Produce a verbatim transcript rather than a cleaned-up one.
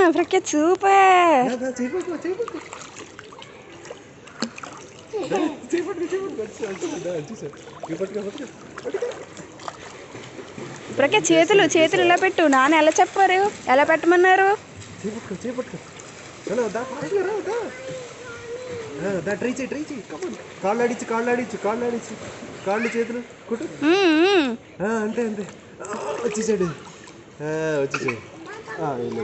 ప్రఖ్య super. ప్రఖ్య చేతులు చేతులు ఇలా పెట్టు. నాన్న ఎలా చెప్పారు, ఎలా పెట్టమన్నారు? కాళ్ళు ఆడించు కాళ్ళు ఆడించు కాళ్ళు ఆడించు కాళ్ళు చేతులు కుట్టు. అంతే అంతే వచ్చేసాడు వచ్చేసాడు.